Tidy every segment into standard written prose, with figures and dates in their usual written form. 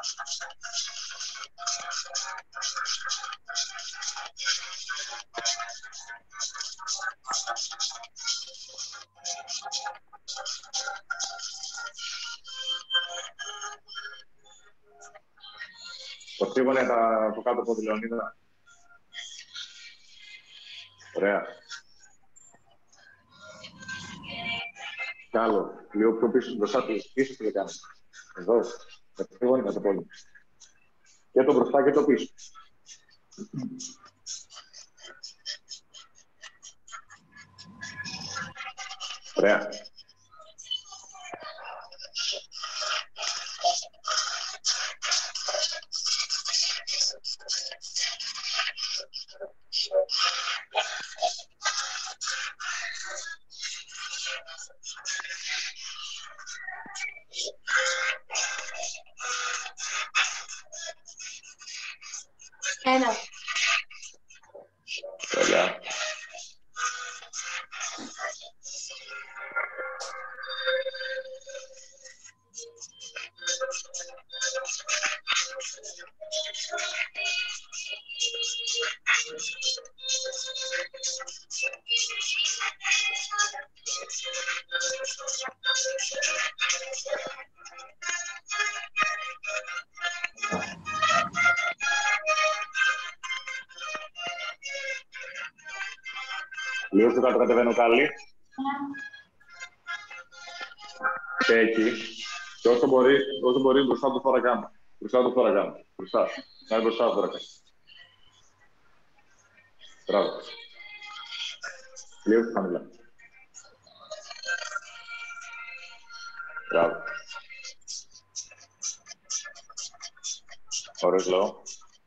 Το φύγωνε το κάτω από τη Λεωνίδα. Ωραία. Κι άλλο, λίγο πιο πίσω, μπροστά του, πίσω τι κάνει. Εδώ, θα το φύγωνε, θα το πόλει. Και το μπροστά και το πίσω. Ωραία. Ένα. Ωραία. Λίγο πιο κάτω κατεβαίνω καλή. Και εκεί. Και όσο μπορεί μπροστά του φορακάμε. Μπροστά του φορακάμε. Μπροστά. Να είναι μπροστά του φορακάμε. Μπράβο. Λίγο πιο χαμηλά. Μπράβο. Ωραίος λόγο.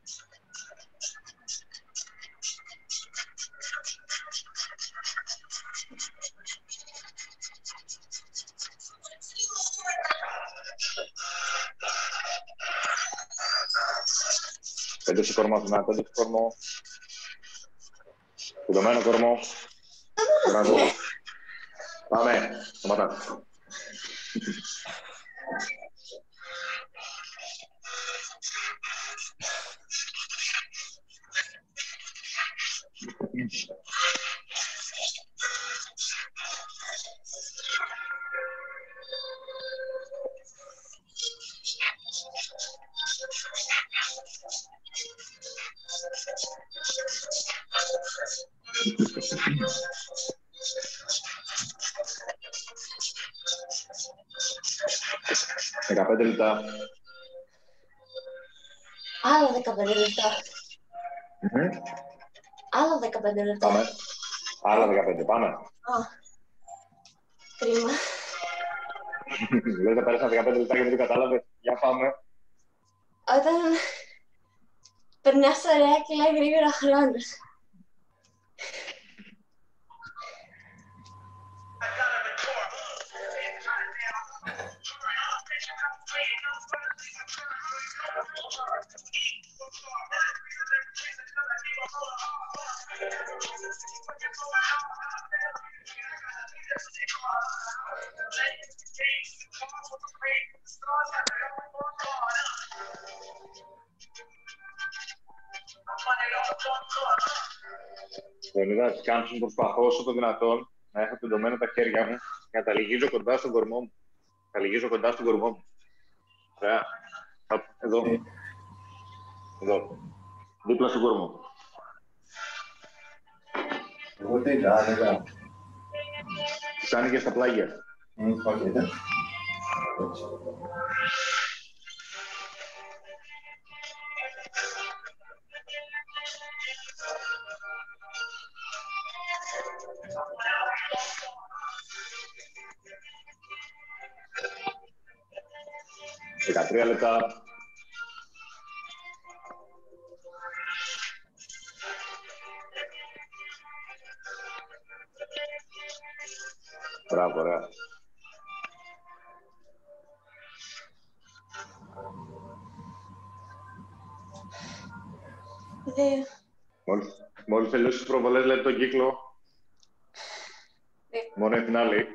Πέντε στο κορμό, θυμάμαι, πέντε στο κορμό. Κουδωμένο κορμό. Μπράβο. Πάμε. Σταματά. Δεκαπέντε λεπτά. Άλλα 15 λεπτά. Άλλα 15 λεπτά. Πάμε. Άλλα 15. Πάμε. Κρίμα. Λες να πέρασαν 15 λεπτά και δεν το κατάλαβες. Για πάμε. Όταν περνάς ωραία και λέει γρήγορα χρόνος. Λεωνίδα, κάμψουν, προσπαθώ όσο το δυνατόν να έχω τεντωμένα τα χέρια μου και να τα λυγίζω κοντά στον κορμό μου. Τα λυγίζω κοντά στον κορμό μου. Ωραία. Εδώ. Εδώ. Δίπλα στον κορμό. Εγώ τι έκανα. Τους άνοιγες στα πλάγια. Όχι, δεν. Δεκατρία λεπτά. Μπράβο, ωραία. Δύο. Μόλις τελειώσεις τις προβολές, λέτε τον κύκλο. Μόνο η φινάλη.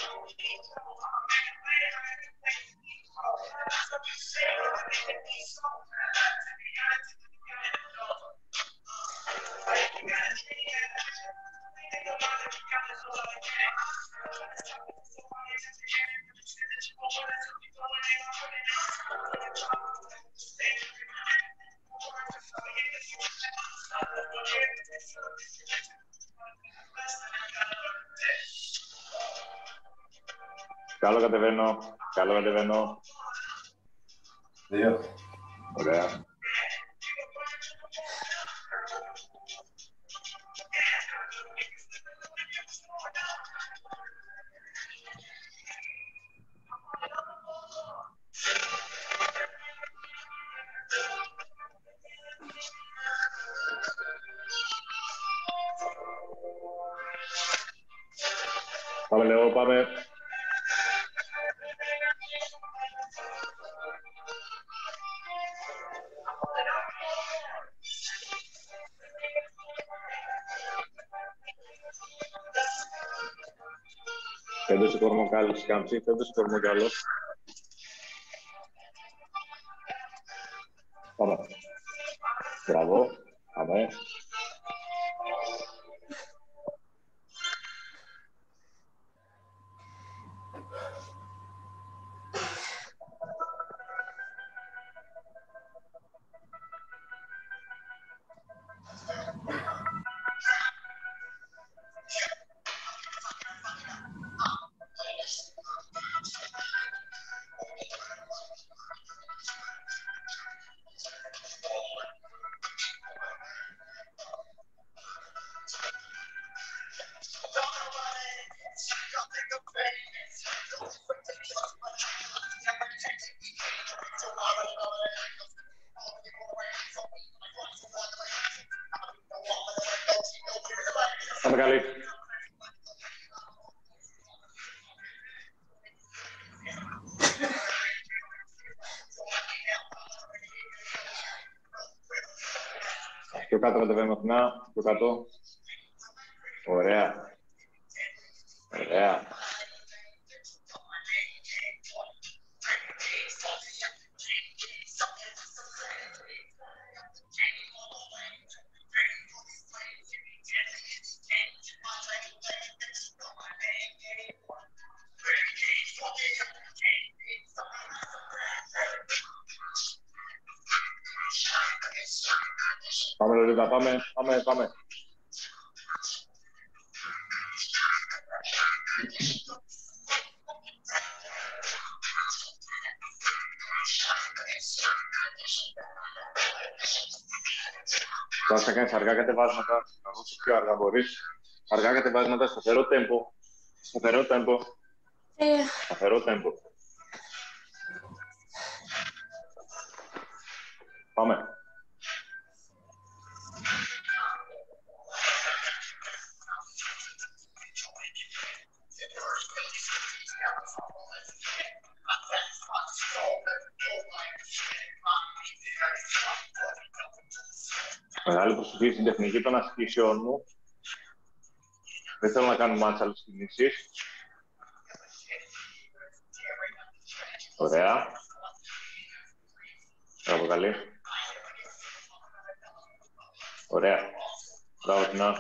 Καλό κατεβαίνω. Καλό κατεβαίνω. 2. Ωραία. Πάμε λίγο, πάμε. Φέντος ο κορμοκάλης, κάμψη, φέντος ο κορμοκάλος. Πάμε. Μπράβο. Πάμε. Πάμε καλή. Πιο κάτω κατεβαίνουμε αυτινά, πιο κάτω. Ωραία. Ωραία. Πάμε Λολίτα, πάμε, πάμε, πάμε. Τώρα θα κάνεις αργά κατεβάσματα, όσο πιο αργά μπορείς. Αργά κατεβάσματα, σταθερό τέμπο. Σταθερό τέμπο. Σταθερό τέμπο. Πάμε. Μεγάλη προσοχή στην τεχνική των ασκήσεων μου. Δεν θέλω να κάνω μάτσα άλλες κινήσεις. Ωραία. Μπράβο, καλή. Ωραία. Μπράβο, Τινά.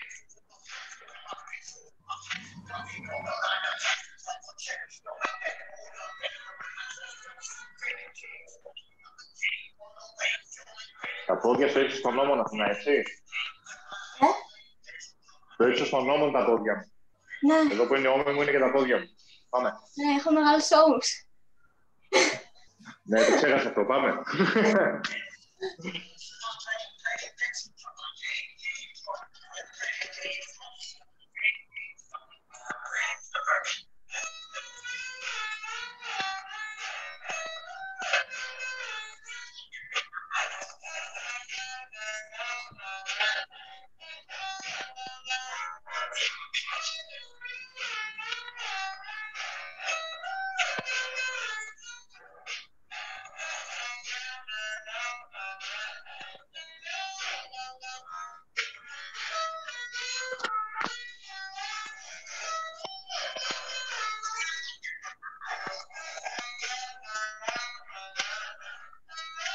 Τα πόδια σου έχεις στον νόμο, Αθηνά, έτσι. Το έχεις στον νόμο τα πόδια μου. Ναι. Εδώ που είναι ώμοι μου είναι και τα πόδια μου. Πάμε. Ναι, έχω μεγάλους ώμους. Ναι, το ξέχασα αυτό. Πάμε.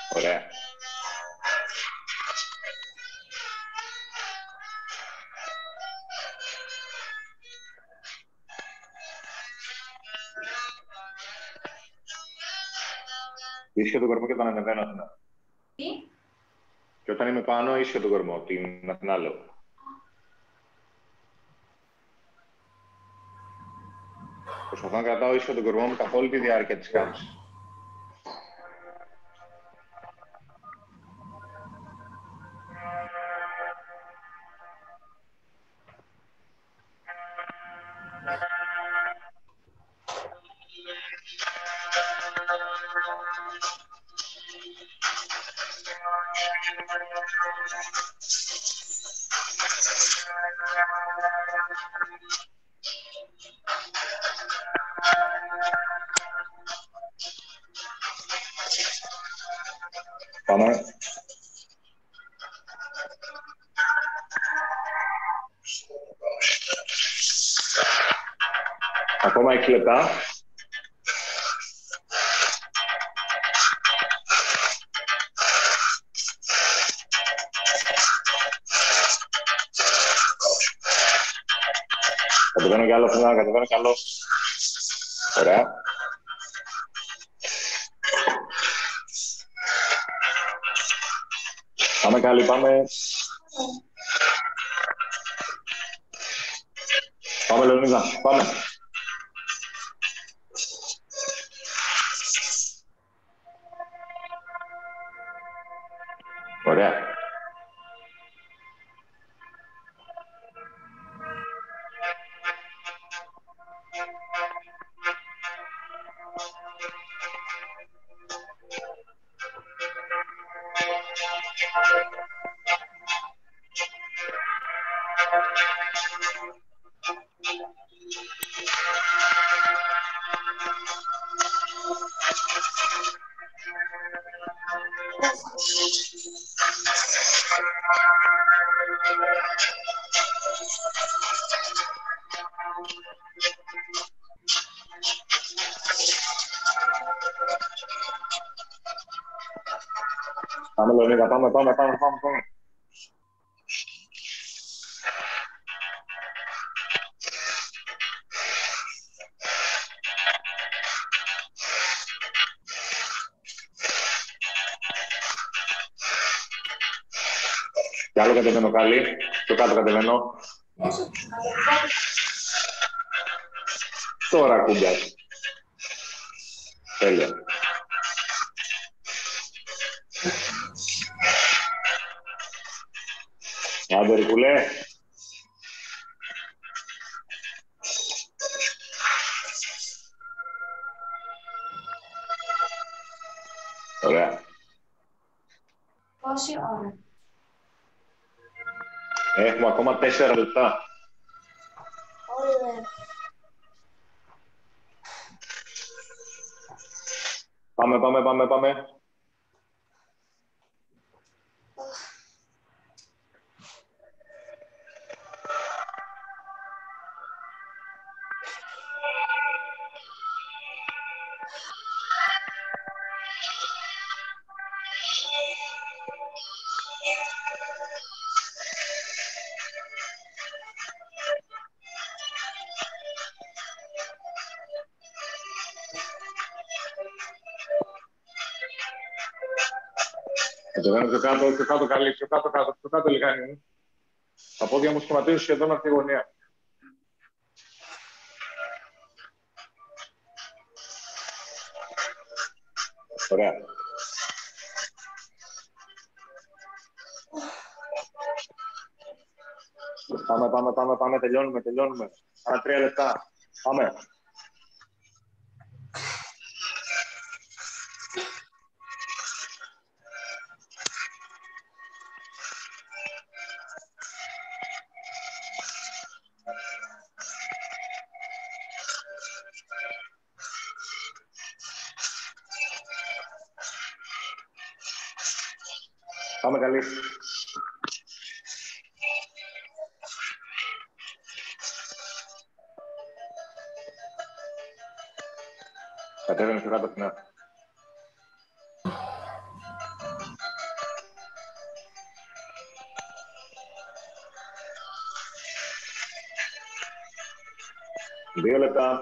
Ωραία. Ίσιο τον κορμό και τον ανεβαίνω Αθηνά. Τι? Και όταν είμαι πάνω, ίσιο τον κορμό, την Αθηνά λέω. Προσπαθώ να κρατάω ίσιο τον κορμό μου καθ' όλη τη διάρκεια της κάμψης. Πάμε. Ακόμα 6 λεπτά. Κατεβαίνω κι άλλο, Αθηνά, κατεβαίνω κι άλλο. Ωραία. Πάμε καλή, πάμε. Πάμε, Λεωνίδα, πάμε. Ωραία. Πάμε, Λεωνίδα, πάμε. Κι άλλο κατεβαίνω καλή, πιο κάτω κατεβαίνω. Τώρα κουμπιάζει. Τέλεια. Άντε, Ρικουλέ. Ωραία. Πόση ώρα? Έχουμε ακόμα 4 λεπτά. Ωραία. Πάμε. Κατεβαίνω πιο κάτω καλή, πιο κάτω λιγάκι μου. Τα πόδια μου σχηματίζουν σχεδόν αυτή τη γωνία. Ωραία. Πάμε, τελειώνουμε. Άρα 3 λεπτά. Πάμε. Πάμε καλή. Κατέβαινε πιο κάτω, Αθηνά. 2 λεπτά.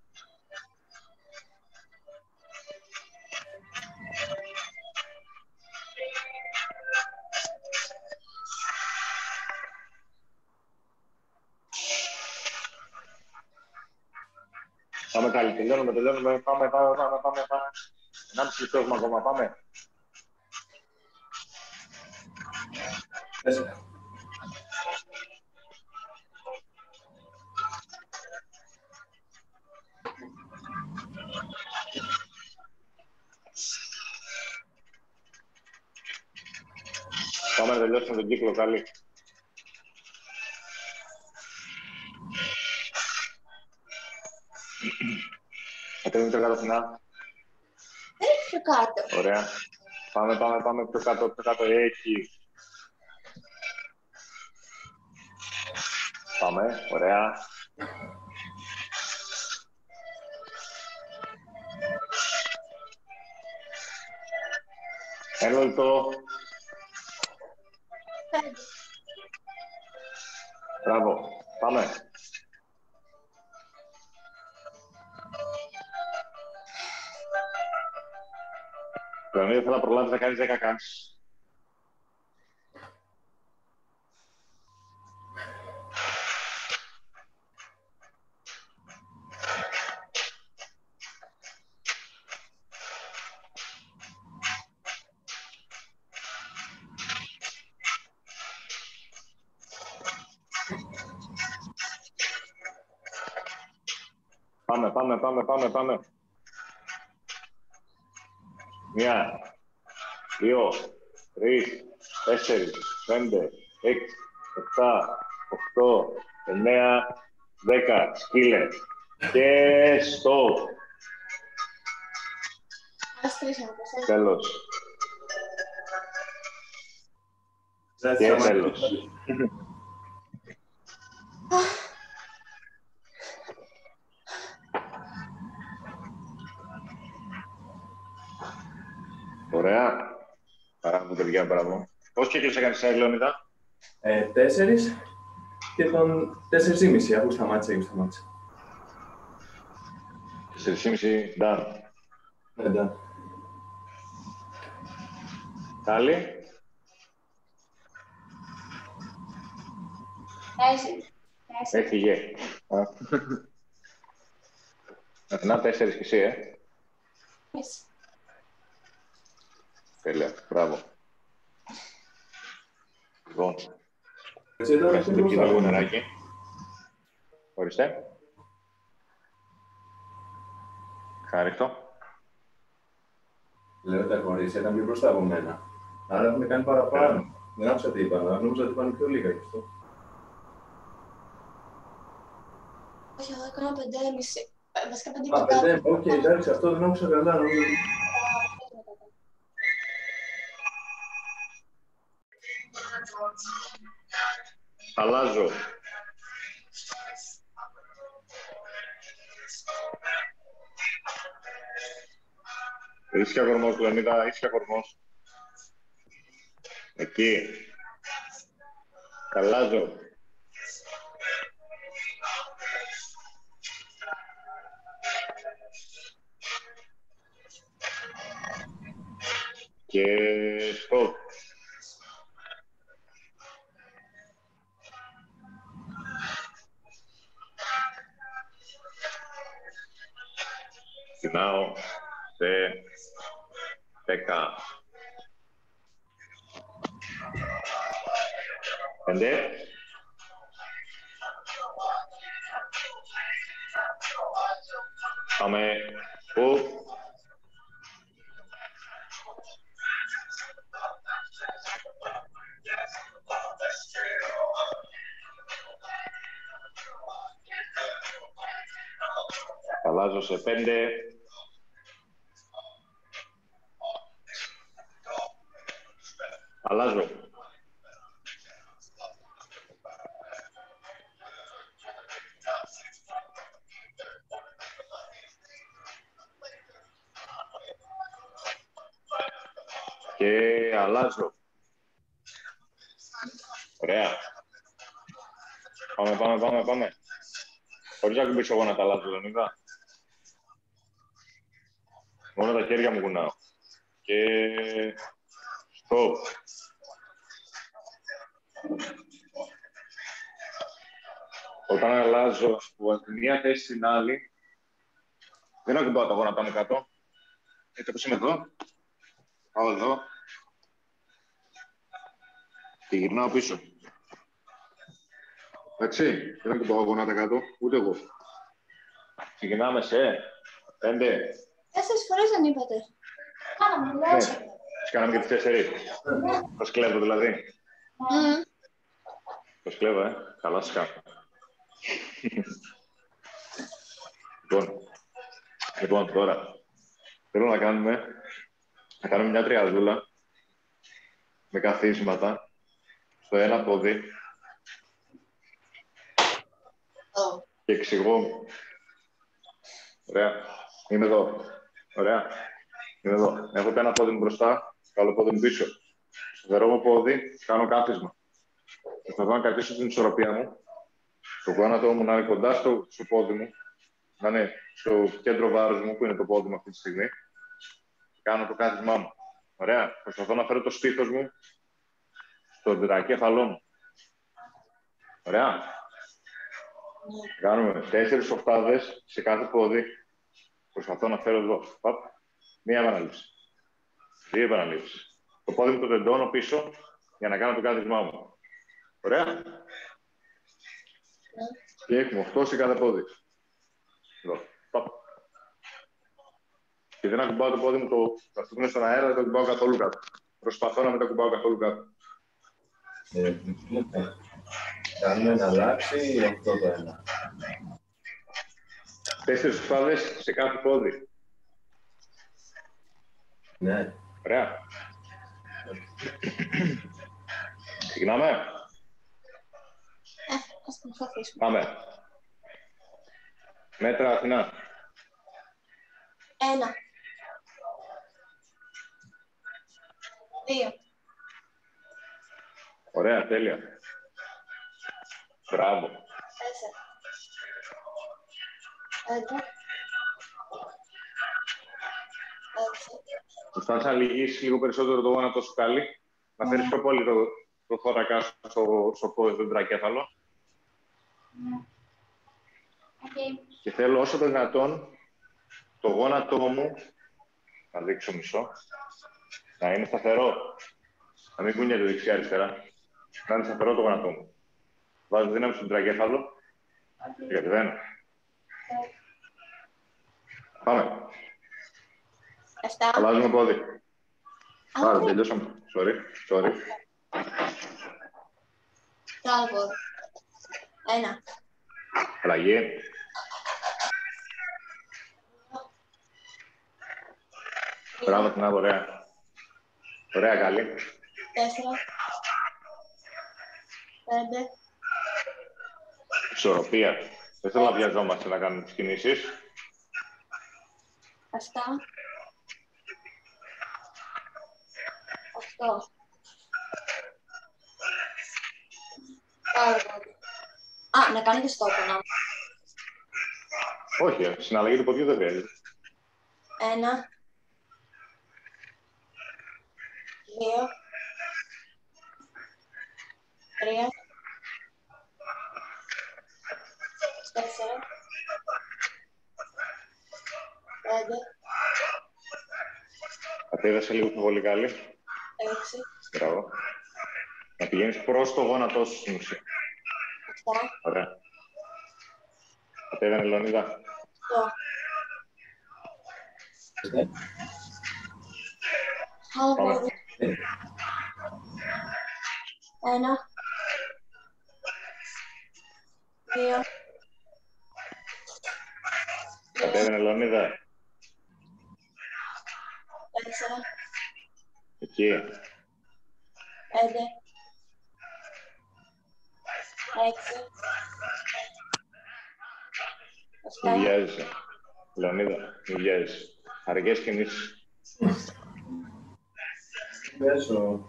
Πάμε καλή, τελειώνουμε. Πάμε. 1,5 λεπτό έχουμε ακόμα, πάμε. Πάμε να τελειώσουμε τον κύκλο, καλή. Κατέβαινε κάτω φινά. Πιο κάτω. Ωραία. Πάμε πιο κάτω. Εκεί. Πάμε, ωραία. Ένα λεπτό. Μπράβο. Πάμε. Λεωνίδα, θέλω να προλάβεις να κάνεις 10 κάνεις. Πάμε. 1, 2, 3, 4, 5, 6, 7, 8, 9, 10. Σκύλε. Και στο. Τέλος. Και τέλος. Ωραία. Παράγω, παιδιά, μπράβο. Πώς κύκλος έκανες, Λεωνίδα? 4 και τον 4,5, αφού σταμάτησε. 4,5, done. Εντάξει. Άλλη. 4. Έφυγε. Να 4 κι εσύ, Τέλεια, μπράβο. Λοιπόν, μέσα στο κύριο λίγο νεράκι. Ορίστε. Χάριχτο. Λέω τα κορίτσια ήταν πιο μπροστά από μένα. Άρα έχουν κάνει παραπάνω. Δεν άκουσα τι είπαν, αλλά νόμιζα ότι πάνε πιο λίγα γι' αυτό. Όχι, εγώ έκανα 5,5. Βασικά 5,5. Οκ, εντάξει, αυτό δεν άκουσα καλά. Αλλάζω. Ίσια κορμός, Λεωνίδα, ίσια κορμός. Εκεί. Αλλάζω. Και stop. Ξεκινάω σε 10. 5. Πάμε. Που. Αλλάζω σε 5. Αλλάζω. Και αλλάζω. Ωραία. Πάμε. Χωρίς να κουμπίσω εγώ να τα αλλάζω, Λεωνίδα. Μόνο τα χέρια μου κουνάω. Και... Stop. Όταν αλλάζω από τη μία θέση στην άλλη, δεν ακουμπάω τα γόνατά μου κάτω. Έτσι όπως είμαι εδώ. Πάω εδώ. Και γυρνάω πίσω. Εντάξει, δεν ακουμπάω γόνατα κάτω, ούτε εγώ. Ξεκινάμε σε 5. 4 φορές δεν είπατε. Κάναμε, λέω. Τις κάναμε και τις 4. Το σκλέβω δηλαδή. Το σκλέβω, καλά σας κάνω. Λοιπόν, τώρα θέλω να κάνουμε μια τριαδούλα με καθίσματα στο ένα πόδι και εξηγώ. Ωραία. Είμαι εδώ. Ωραία. Είμαι εδώ. Έχω το ένα πόδι μου μπροστά, το άλλο πόδι μου πίσω. Στο δερό μου πόδι κάνω κάθισμα. Προσπαθώ να κρατήσω την ισορροπία μου. Το γόνατο μου να είναι κοντά στο πόδι μου, να είναι στο κέντρο βάρους μου, που είναι το πόδι μου αυτή τη στιγμή. Κάνω το κάθισμά μου. Ωραία. Προσπαθώ να φέρω το στήθος μου στο τετρακέφαλό μου. Ωραία. Κάνουμε 4 οχτάδες σε κάθε πόδι. Προσπαθώ να φέρω εδώ. Μία επαναλήψη. 2 επαναλήψεις. Το πόδι μου το τεντώνω πίσω για να κάνω το κάθισμά μου. Ωραία. Και έχουμε 8 σε κάθε πόδι. Εδώ. Και δεν ακουμπάω το πόδι μου, αυτό που είναι στον αέρα, δεν το ακουμπάω καθόλου κάτω. Προσπαθώ να μην το ακουμπάω καθόλου κάτω. Κάνουμε να αλλάξει αυτό το ένα. 4 οχτάδες σε κάθε πόδι. Ναι. Ωραία. Ξεκινάμε. Ας προσπαθήσουμε. Πάμε. Μέτρα, Αθηνά. 1. 2. Ωραία, τέλεια. Μπράβο. 4. 5. 6. Προσπάθησα να λυγίσεις λίγο περισσότερο το γόνατο σου κάλλη. Να φέρεις πιο πολύ το θώρακα στο πόδι, το τετρακέφαλο. Και θέλω όσο το δυνατόν το γόνατό μου, να δείξω μισό, να είναι σταθερό. Να μην κουνιέται δεξιά-αριστερά. Να είναι σταθερό το γόνατό μου. Βάζω δύναμη στο τετρακέφαλο και κατεβαίνω. Πάμε. 7. Αλλάζουμε πόδι. Άρα, τελειώσαμε. Sorry. Το άλλο πόδι. 1. Αλλαγή. Μπράβο, την ωραία. Ωραία, καλή. 4. 5. Ισορροπία. Δεν θέλω να βιαζόμαστε να κάνουμε τις κινήσεις. 7. 8. Α, να κάνω και στόπο, να. Όχι, συναλλαγή του ποδιού δεν χρειάζεται. 1. 2. 3. 4. 5. Κατέβασε λίγο πιο πολύ καλή. 6. Μπράβο. Να πηγαίνεις προς το γόνατό σου στην ουσία. 7. Ωραία. Κατέβαινε, Λεωνίδα. 8. Άλλο Πάμε. πόδι. 1. 2. Κατέβαινε, Λεωνίδα. 4. Εκεί. 5. 6. Μη 7. βιάζεσαι. Λεωνίδα, μη βιάζεσαι. Αργές κινήσεις. Πέσω.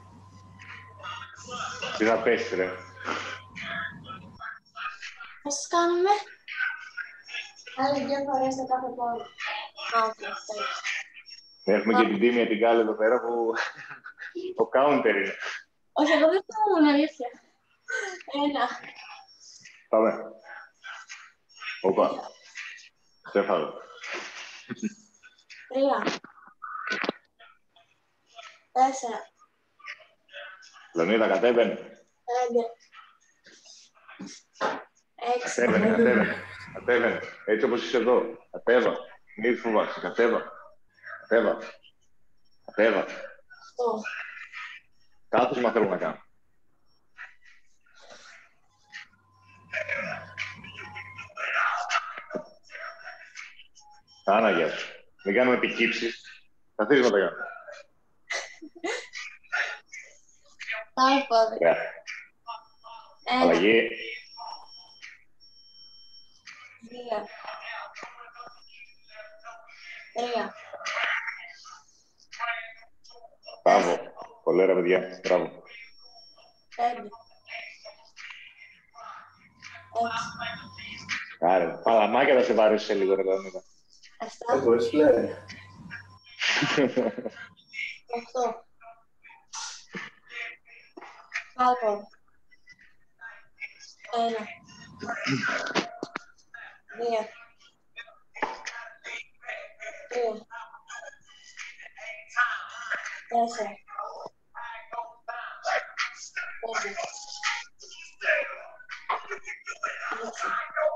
Τι θα πέσει, ρε. Πώς κάνουμε? Άλλες 2 φορές το κάθε πόδι. Έχουμε και την Τίμια την Κάλλη εδώ πέρα που ο counter είναι. Όχι, εγώ δεν θυμόμουν, αλήθεια. 1. Πάμε. Όπα. Στέφανο. 3. 4. Λεωνίδα, κατέβαινε. 5. 6. Κατέβαινε. Έτσι όπως είσαι εδώ. Κατέβα. Μη φοβάσαι. Κατέβα. 8. Κάθισμα θέλω να κάνω. Άναγια σου. Μην κάνουμε επικύψεις. Καθίσματα κάνουμε. Πάμε πόδι. Ωραία. 1. Αλλαγή. 2. 3. Μπράβο. Πολύ ωραία, παιδιά. Μπράβο. 5. 6. Άρα, παλαμάκια θα σε βαρέσει σε λίγο, ρε Λεωνίδα. 7. Χωρίς φλερ. 8. Πάλι. 1. 2. 3. 4. 5. 6.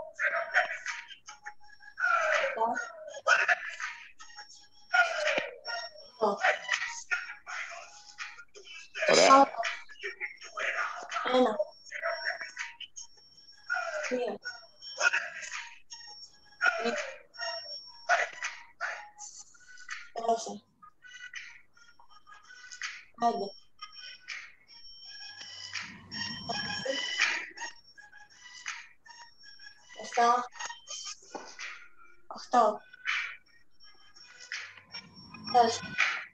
8. Ωραία. 1. 2. 3. 4. 5. 7. 8. 4.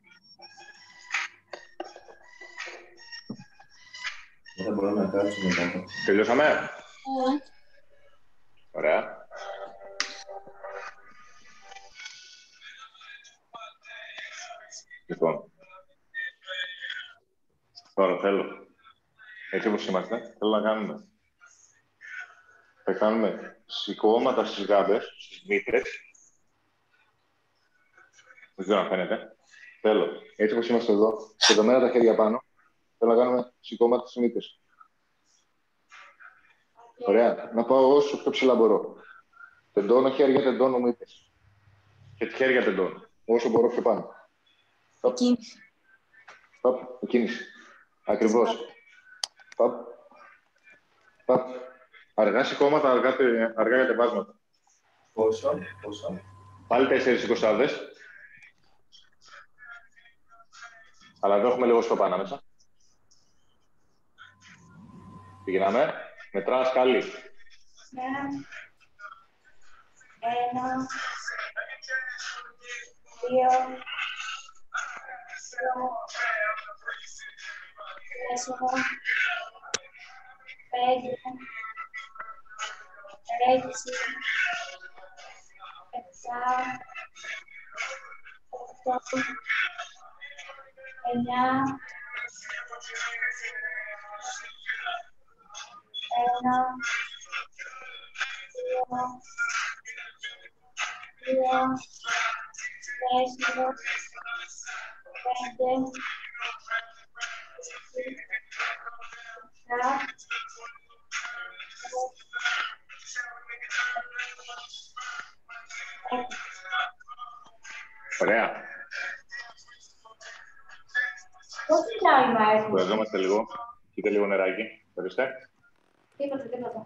Δεν θα μπορώ να κάτσω μετά. Τελειώσαμε. Ωραία. Λοιπόν. Τώρα θέλω. Έτσι όπως είμαστε, θέλω να κάνουμε. Θα κάνουμε σηκώματα στις γάμπες, στις μύτρες. Δεν ξέρω αν φαίνεται. Θέλω. Έτσι όπως είμαστε εδώ, στεδομένα τα χέρια πάνω, θέλω να κάνουμε σηκώματα στις μύτρες. Ωραία. Να πάω όσο πιο ψηλά μπορώ. Τεντώνω χέρια, τεντώνω μύτες. Και χέρια τεντώνω. Όσο μπορώ πιο πάνω. Εκκίνηση. Εκκίνηση. Ακριβώς. Αργά σηκώματα, αργά κατεβάσματα. Πόσο. Πάλι 4 εικοσάδες. Αλλά εδώ έχουμε λίγο σκοπά ανάμεσα. Πηγαίναμε. Μετράς σκάλι. 1. 2. 4. 5. 6. 7. 8. 9. 1. 2. 4. 5. 7. Ωραία. Πόσο διάλειμμα έχουμε? Κουραζόμαστε λίγο. Κοίτα λίγο νεράκι. Ορίστε. Τίποτα.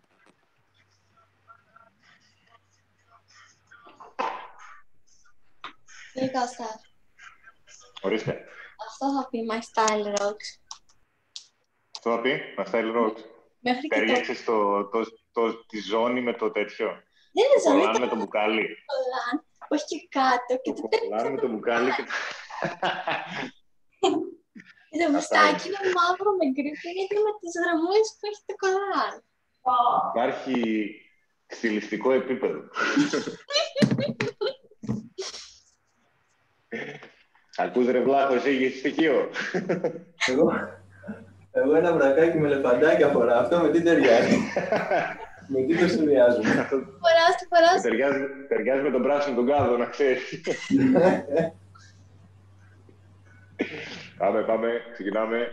Λίγο αυτά. Ορίστε. Αυτό θα πει My Style Rocks. Αυτό θα πει, My Style Rocks. Μέχρι και Ταιριάξες τη ζώνη με το τέτοιο. δεν είναι ζώνη, Κολλάν με το μπουκάλι. κολλάν, όχι και κάτω. Και το Κολλάν με το μπουκάλι και... το μουστάκι είναι μαύρο με γκρι, γιατί με τις γραμμούλες που έχει το κολλάν. Υπάρχει στιλιστικό επίπεδο. Ακούς ρε βλάχο, εσύ έχεις στοιχείο. Εγώ ένα βρακάκι με λεφαντάκια φοράω. Αυτό με τι ταιριάζει. Με τι το συνδυάζουμε. Φοράς. Ταιριάζει με τον πράσινο τον κάδο, να ξέρεις. Πάμε, ξεκινάμε.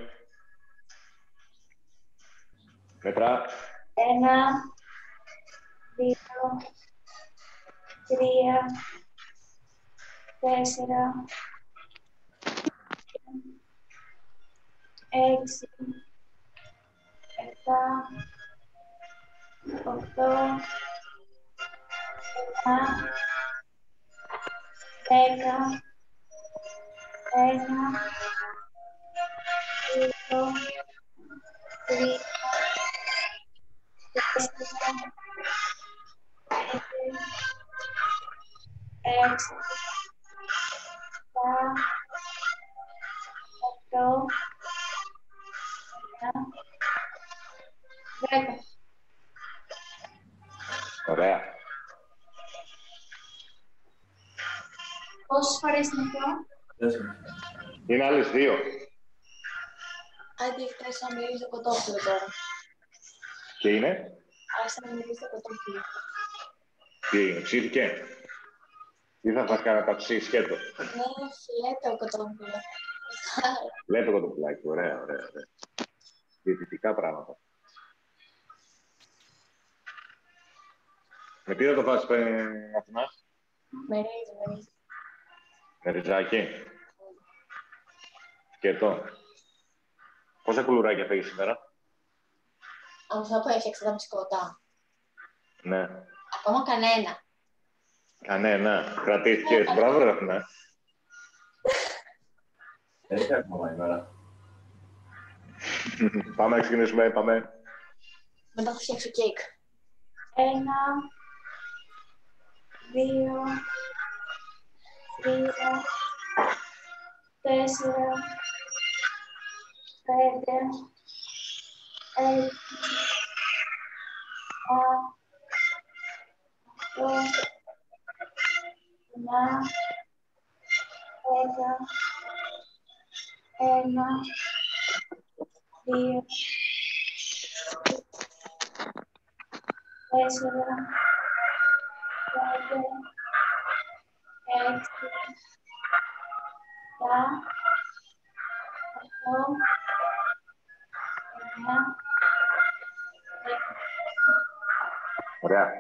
Μέτρα. 1, 2, 3, 4, 6, 7, 8, 9, 10, 1, 2, 3, 4, 6, 7, 8, 9, 10. Ωραία. Πόσες φορές είναι αυτό? Είναι άλλες 2. Άντε, φτάσει να μυρίζει το κοτόπουλο τώρα. Και είναι. Άσε να μυρίζει το κοτόπουλο. Τι έγινε, ψήθηκε. Ή θα φας κανένα ταψί σκέτο. Ναι, φιλέτο κοτόπουλο. Λέει το κοτοπουλάκι. Ωραία. Διαιτητικά πράγματα. Με τι θα το φας, Αθηνάς? Με ρύζι. Με ριζάκι. Σκέτο. Πόσα κουλουράκια φέγεις σήμερα? Αυτό που έφτιαξε τα μπισκότα. Ναι. Ακόμα κανένα. Κανένα. Κρατήθηκε. Μπράβο, ρε Αθηνά. Έχει ακόμα ημέρα. Πάμε να ξεκινήσουμε, πάμε. Μετά θα φτιάξω κέικ. 1, 2, 3, 4, 5, 6, 7, 8, 9, 10, 1, 2, 4, 5, 6, 7, 8, 9, 10. Ωραία.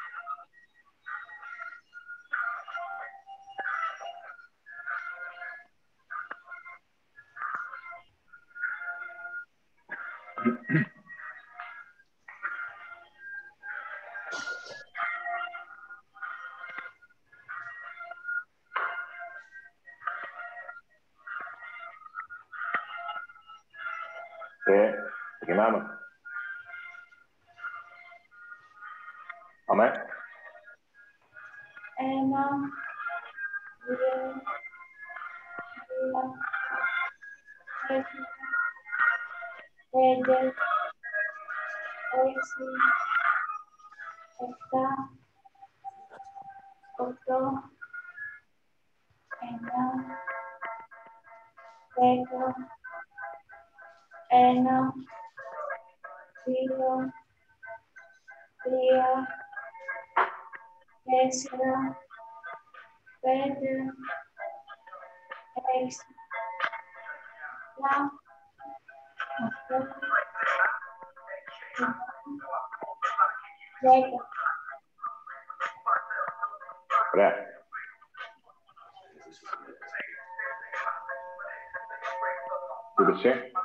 Ξεκινάμε. Πάμε. 1, 2, 3, 4, 5, 6, 7, 8, 9, 10, 1, 2, 3, 4, 5, 6, 7, 8, 10. Ωραία. Τι είπες εσύ?